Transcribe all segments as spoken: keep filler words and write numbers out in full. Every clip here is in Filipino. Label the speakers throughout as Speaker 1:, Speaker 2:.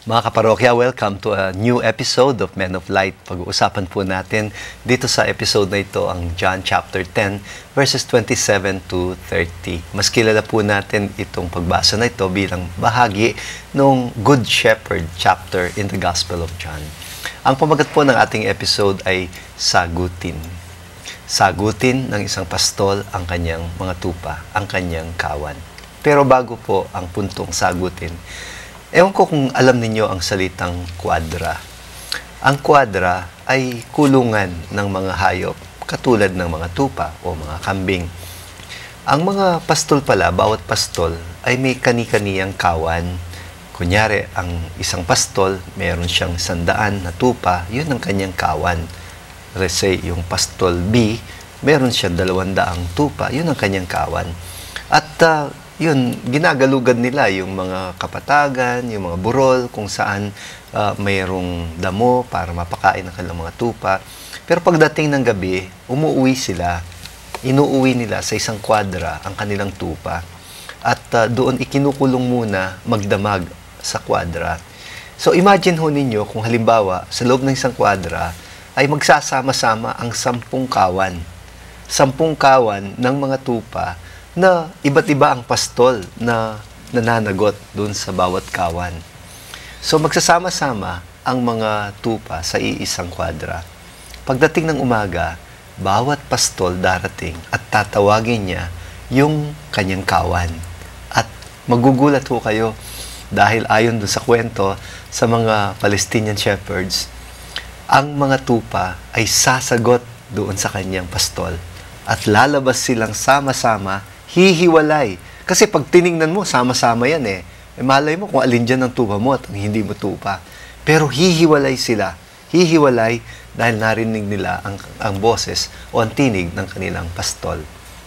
Speaker 1: Mga kaparokya, welcome to a new episode of Men of Light. Pag-uusapan po natin dito sa episode na ito ang John chapter ten verses twenty-seven to thirty. Mas kilala po natin itong pagbasa na ito bilang bahagi ng Good Shepherd chapter in the Gospel of John. Ang pamagat po ng ating episode ay Sagutin. Sagutin ng isang pastol ang kanyang mga tupa, ang kanyang kawan. Pero bago po ang puntong sagutin, ewan ko kung alam ninyo ang salitang kwadra. Ang kwadra ay kulungan ng mga hayop katulad ng mga tupa o mga kambing. Ang mga pastol pala, bawat pastol ay may kani-kaniyang kawan. Kunyari, ang isang pastol, meron siyang sandaan na tupa, yun ang kanyang kawan. Let's say, yung pastol B, meron siyang dalawang daang tupa, yun ang kanyang kawan. At uh, yun, ginagalugan nila yung mga kapatagan, yung mga burol, kung saan uh, mayroong damo para mapakain ng kanilang mga tupa. Pero pagdating ng gabi, umuwi sila, inuuwi nila sa isang kwadra ang kanilang tupa. At uh, doon ikinukulong muna magdamag sa kwadra. So imagine ho ninyo kung halimbawa sa loob ng isang kwadra ay magsasama-sama ang sampung kawan. Sampung kawan ng mga tupa na iba't iba ang pastol na nananagot doon sa bawat kawan. So magsasama-sama ang mga tupa sa iisang kwadra. Pagdating ng umaga, bawat pastol darating at tatawagin niya yung kanyang kawan. At magugulat ho kayo dahil ayon doon sa kwento sa mga Palestinian shepherds, ang mga tupa ay sasagot doon sa kanyang pastol at lalabas silang sama-sama, hihiwalay. Kasi pag tiningnan mo, sama-sama yan eh. E malay mo kung alin dyan ang tupa mo at ang hindi mo tupa. Pero hihiwalay sila. Hihiwalay dahil narinig nila ang, ang boses o ang tinig ng kanilang pastol.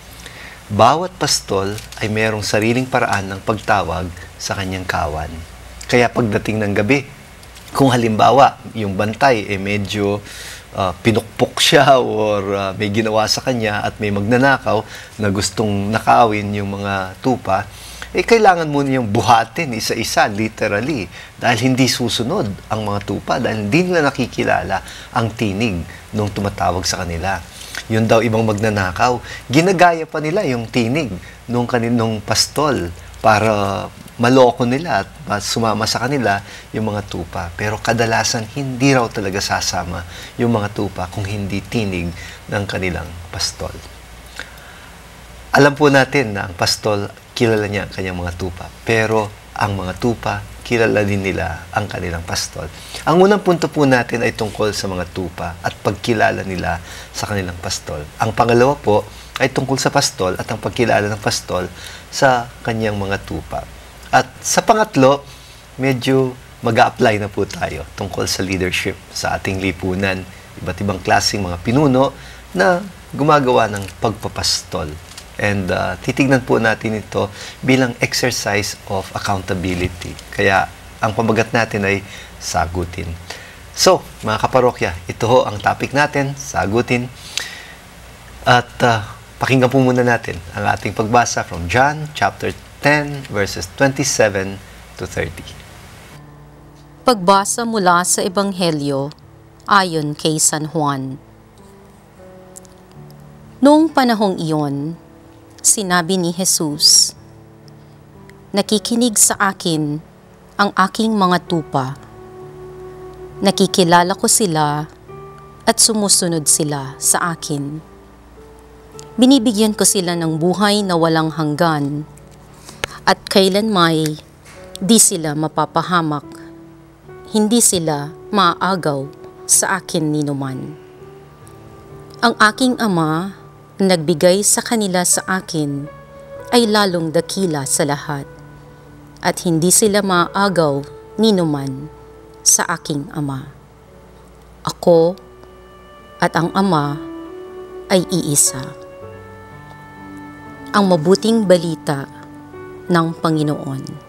Speaker 1: Bawat pastol ay mayroong sariling paraan ng pagtawag sa kanyang kawan. Kaya pagdating ng gabi, kung halimbawa yung bantay eh medyo Uh, pinukpok siya or uh, may ginawa sa kanya at may magnanakaw na gustong nakawin yung mga tupa, eh kailangan mo niyang buhatin isa-isa, literally, dahil hindi susunod ang mga tupa, dahil hindi nila nakikilala ang tinig nung tumatawag sa kanila. Yun daw ibang magnanakaw, ginagaya pa nila yung tinig nung kaninong pastol para maloko nila at sumama sa kanila yung mga tupa. Pero kadalasan, hindi raw talaga sasama yung mga tupa kung hindi tinig ng kanilang pastol. Alam po natin na ang pastol, kilala niya ang kanyang mga tupa. Pero ang mga tupa, kilala din nila ang kanilang pastol. Ang unang punto po natin ay tungkol sa mga tupa at pagkilala nila sa kanilang pastol. Ang pangalawa po ay tungkol sa pastol at ang pagkilala ng pastol sa kanyang mga tupa. At sa pangatlo, medyo mag-a-apply na po tayo tungkol sa leadership sa ating lipunan. Iba't ibang klaseng mga pinuno na gumagawa ng pagpapastol. And uh, titignan po natin ito bilang exercise of accountability. Kaya ang pamagat natin ay sagutin. So, mga kaparokya, ito ho ang topic natin, sagutin. At uh, pakinggan po muna natin ang ating pagbasa from John chapter ten verses twenty-seven to thirty.
Speaker 2: Pagbasa mula sa Ebanghelyo ayon kay San Juan. Noong panahong iyon, sinabi ni Jesus, "Nakikinig sa akin ang aking mga tupa. Nakikilala ko sila at sumusunod sila sa akin. Binibigyan ko sila ng buhay na walang hanggan, at kailanmay di sila mapapahamak, hindi sila maaagaw sa akin ninuman. Ang aking Ama na nagbigay sa kanila sa akin ay lalong dakila sa lahat, at hindi sila maaagaw ninuman sa aking Ama. Ako at ang Ama ay iisa." Ang mabuting balita ng Panginoon.